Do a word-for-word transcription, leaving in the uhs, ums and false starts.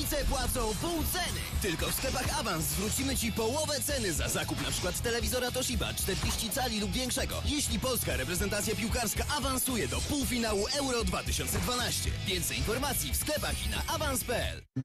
Kibice płacą pół ceny. Tylko w sklepach Awans zwrócimy Ci połowę ceny za zakup na przykład telewizora Toshiba czterdzieści cali lub większego, jeśli polska reprezentacja piłkarska awansuje do półfinału Euro dwa tysiące dwanaście. Więcej informacji w sklepach i na awans kropka p l.